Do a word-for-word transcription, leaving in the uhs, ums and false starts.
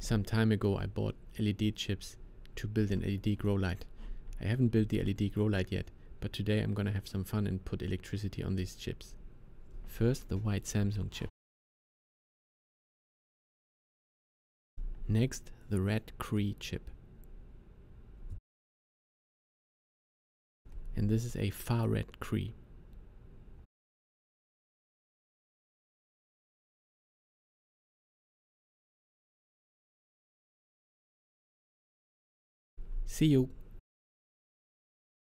Some time ago I bought L E D chips to build an L E D grow light. I haven't built the L E D grow light yet, but today I'm gonna have some fun and put electricity on these chips. First, the white Samsung chip. Next, the red Cree chip. And this is a far red Cree. See you!